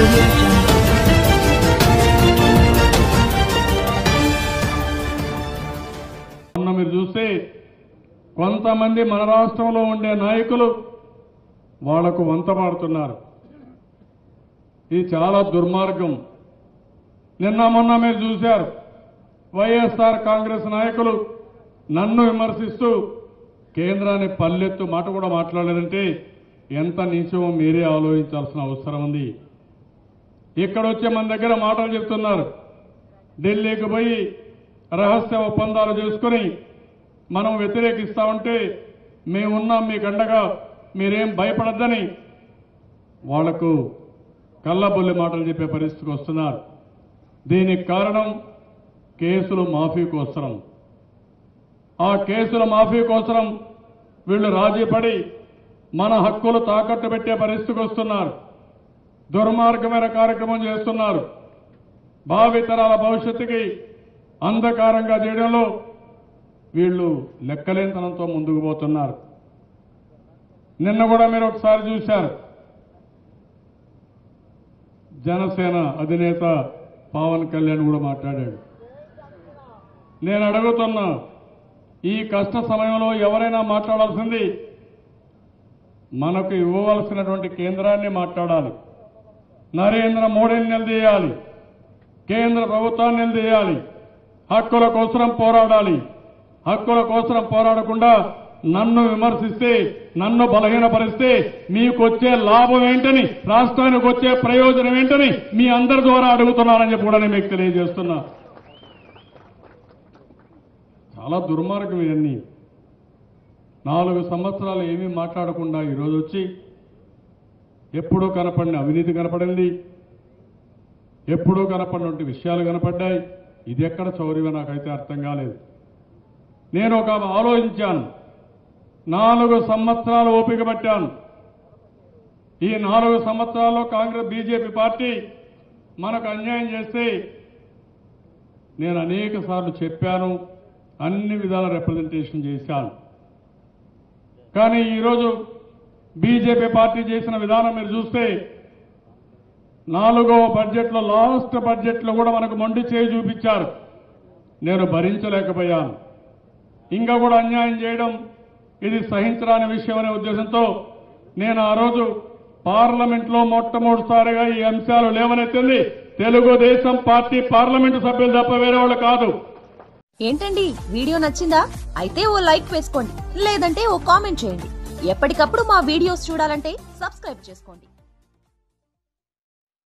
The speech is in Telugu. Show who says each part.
Speaker 1: audio jungle.
Speaker 2: మీరు చూస్తే కొంతమంది మన రాష్ట్రంలో ఉండే నాయకులు వాళ్లకు వంతపాడుతున్నారు. ఇది చాలా దుర్మార్గం. నిన్న మొన్న మీరు చూశారు, వైఎస్ఆర్ కాంగ్రెస్ నాయకులు నన్ను విమర్శిస్తూ కేంద్రాన్ని పల్లెత్తు మాట కూడా మాట్లాడారంటే ఎంత నీచమో మీరే ఆలోచించాల్సిన అవసరం ఉంది. ఇక్కడ వచ్చే మన దగ్గర మాటలు చెప్తున్నారు. ఢిల్లీకి పోయి రహస్య ఒప్పందాలు చేసుకుని మనం వ్యతిరేకిస్తా ఉంటే మేమున్నాం మీకు అండగా, మీరేం భయపడద్దని వాళ్లకు కళ్ళబొల్లి మాటలు చెప్పే పరిస్థితికి వస్తున్నారు. దీనికి కారణం కేసుల మాఫీ కోసరం. ఆ కేసుల మాఫీ కోసరం వీళ్లు రాజీపడి మన హక్కులు తాకట్టు పెట్టే పరిస్థితికి వస్తున్నారు. దుర్మార్గమైన కార్యక్రమం చేస్తున్నారు. భావితరాల భవిష్యత్తుకి అంధకారంగా చేయడంలో వీళ్లు లెక్కలేనితనంతో ముందుకు పోతున్నారు. నిన్న కూడా మీరు ఒకసారి చూశారు, జనసేన అధినేత పవన్ కళ్యాణ్ కూడా మాట్లాడాడు. నేను అడుగుతున్నా, ఈ కష్ట సమయంలో ఎవరైనా మాట్లాడాల్సింది మనకు ఇవ్వవలసినటువంటి కేంద్రాన్ని మాట్లాడాలి. నరేంద్ర మోడీని నిలదీయాలి, కేంద్ర ప్రభుత్వాన్ని నిలదీయాలి, హక్కుల కోసం పోరాడాలి. హక్కుల కోసం పోరాడకుండా నన్ను విమర్శిస్తే, నన్ను బలహీనపరిస్తే మీకు వచ్చే లాభం ఏంటని, రాష్ట్రానికి వచ్చే ప్రయోజనం ఏంటని మీ అందరి ద్వారా అడుగుతున్నానని చెప్పి కూడా నేను మీకు తెలియజేస్తున్నా. చాలా దుర్మార్గం ఇవన్నీ. 4 సంవత్సరాలు ఏమీ మాట్లాడకుండా ఈరోజు వచ్చి ఎప్పుడూ కనపడిన అవినీతి కనపడింది, ఎప్పుడూ కనపడినటువంటి విషయాలు కనపడ్డాయి. ఇది ఎక్కడ చౌర్యమో నాకైతే అర్థం కాలేదు. నేను ఒక ఆలోచించాను. 4 సంవత్సరాలు ఓపిక పట్టాను. ఈ 4 సంవత్సరాల్లో కాంగ్రెస్ బీజేపీ పార్టీ మనకు అన్యాయం చేస్తే నేను అనేక సార్లు చెప్పాను, అన్ని విధాల రిప్రజెంటేషన్ చేశాను. కానీ ఈరోజు బీజేపీ పార్టీ చేసిన విధానం మీరు చూస్తే 4వ బడ్జెట్లో, లాస్ట్ బడ్జెట్లో కూడా మనకు మొండి చేయి చూపించారు. నేను భరించలేకపోయాను. ఇంకా కూడా అన్యాయం చేయడం ఇది సహించరాని విషయం అనే ఉద్దేశంతో నేను ఆ రోజు పార్లమెంట్లో మొట్టమొదటిసారిగా ఈ అంశాలు లేవనెత్తింది తెలుగుదేశం పార్టీ పార్లమెంటు సభ్యులు తప్ప వేరే వాళ్ళు కాదు.
Speaker 3: ఏంటండి, వీడియో నచ్చిందా? అయితే ఓ లైక్ వేసుకోండి, లేదంటే ఓ కామెంట్ చేయండి. ఎప్పటికప్పుడు మా వీడియోస్ చూడాలంటే సబ్స్క్రైబ్ చేసుకోండి.